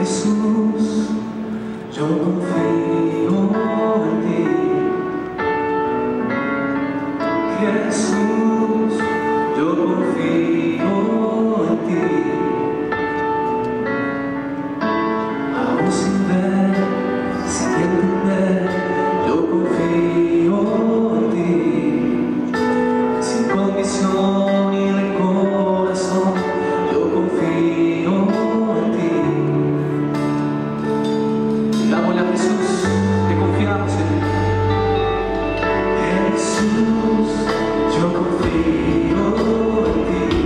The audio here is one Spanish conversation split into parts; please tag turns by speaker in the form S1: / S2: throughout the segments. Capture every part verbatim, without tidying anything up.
S1: Jesús, yo confío en ti. Jesús, yo confío en ti. Aún sin ver, sin entender, yo confío en ti. Sin condición y de corazón, yo confío en ti. Digámosle a Jesús que confiamos en él. Jesús, yo confío en ti.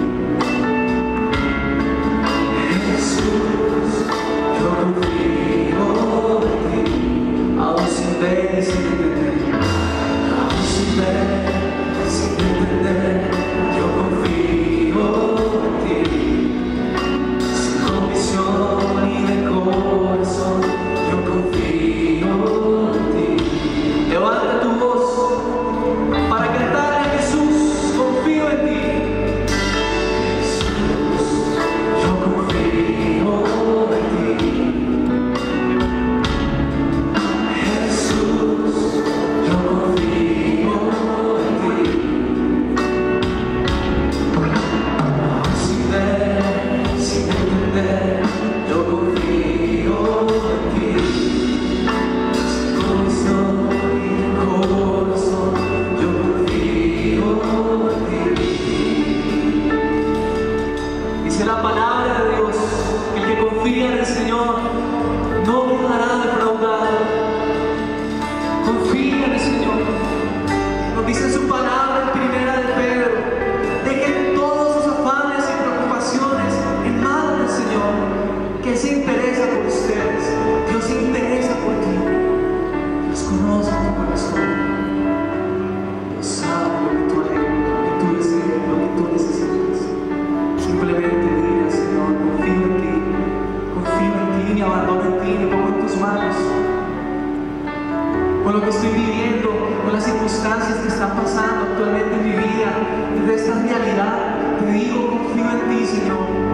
S1: Jesús, yo confío en ti. Aún sin ver y sin entender, aún sin ver, sin entender, yo confío en ti. Sin condición y de corazón, yo confío en ti. Levanta tu voz para cantar a Jesús, confío en ti. Jesús, yo confío en ti. Jesús, yo confío en ti. Sin ver, sin entender, yo confío en ti. Sin condición y de corazón, yo confío en ti. Dice la palabra de Dios, el que confía en el Señor no quedará defraudado. Confía en el Señor. Nos dice su palabra en primera de Pedro: dejen todos sus afanes y preocupaciones en manos del Señor, que Él se interesa por ustedes. Dios se interesa por ti. Dios conoce tu corazón. Dios sabe lo que tú anhelas, lo que tú deseas, lo que tú necesitas. Simplemente dile al Señor: confío en ti, confío en ti, me abandono en ti, me pongo en tus manos. Con lo que estoy viviendo, con las circunstancias que están pasando actualmente en mi vida, desde esta realidad, te digo, confío en ti, Señor.